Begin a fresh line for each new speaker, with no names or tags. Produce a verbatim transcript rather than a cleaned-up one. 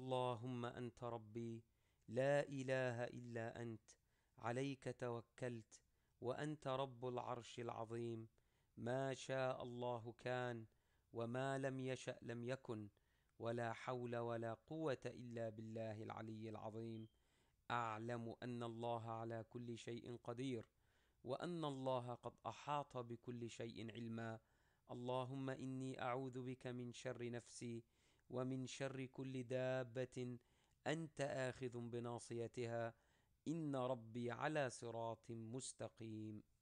اللهم أنت ربي، لا إله إلا أنت، عليك توكلت، وأنت رب العرش العظيم. ما شاء الله كان، وما لم يشأ لم يكن، ولا حول ولا قوة إلا بالله العلي العظيم. أعلم أن الله على كل شيء قدير، وأن الله قد أحاط بكل شيء علما. اللهم إني أعوذ بك من شر نفسي، ومن شر كل دابة أنت آخذ بناصيتها، إن ربي على صراط مستقيم.